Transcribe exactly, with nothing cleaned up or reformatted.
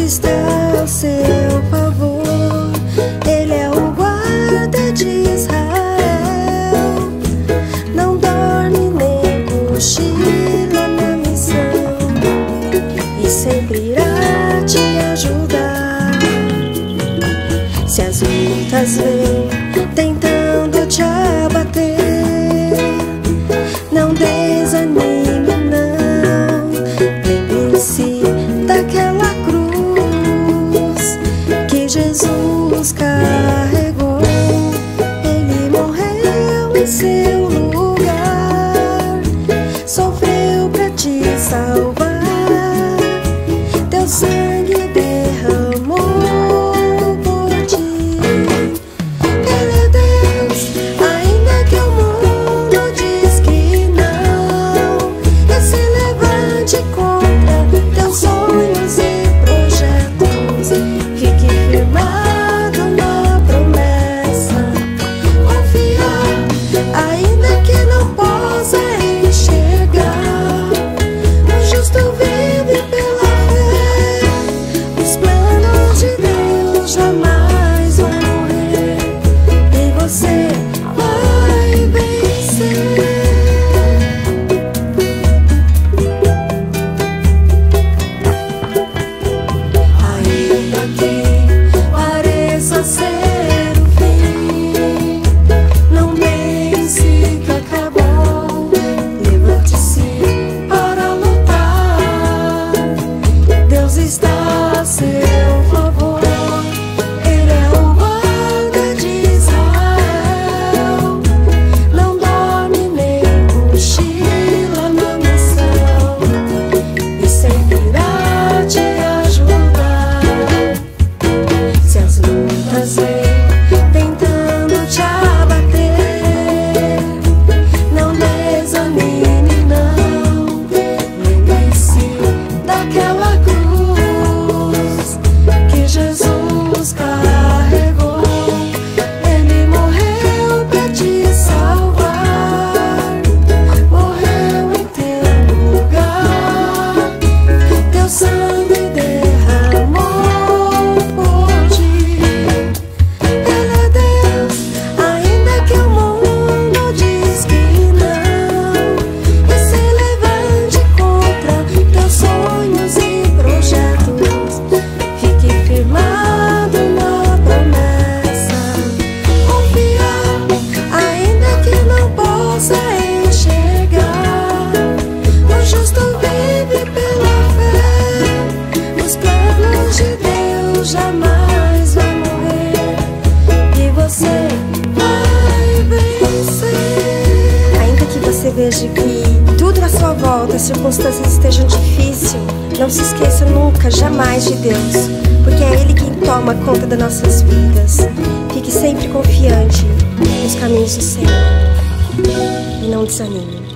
está ao seu favor. Ele é o guarda de Israel, não dorme nem cochila na missão, e sempre irá te ajudar. Se as lutas vêm tentando te abater, não desanime não. Lembre-se daquela cruz que Jesus carregou. Ele morreu em seu lugar, sofreu pra te salvar. Teu sangue derramou por ti. Ele é Deus, ainda que o mundo diz que não. E se levante contra teus sonhos e projetos. Fique firmado na promessa, confiar, ainda que não possa enxergar. O justo vive pela fé, os planos de Deus jamais vão morrer, e você vai vencer. Ainda que pareça ser o fim, não pense que acabou. Levante-se para lutar. Deus está a seu favor. Ele é o guarda de Israel, não dorme nem cochila na missão, e sempre irá te ajudar. Se as lutas vêm tentando te abater, não desanime não. Lembre-se daquela cruz que Jesus carregou. Ele morreu pra te salvar, morreu em teu lugar. Teu sangue derramou por ti. Ele é Deus, ainda que o mundo diz que não. E se levante contra teus sonhos e projetos. Fique firmado na promessa, confiar, ainda que não possa enxergar. O justo vive pela fé, os planos de Deus jamais vão morrer, e você vai vencer. Ainda que você veja que tudo à sua volta, as circunstâncias estejam difíceis, não se esqueça nunca, jamais de Deus, porque é Ele quem toma conta das nossas vidas. Fique sempre confiante nos caminhos do Senhor e não desanime.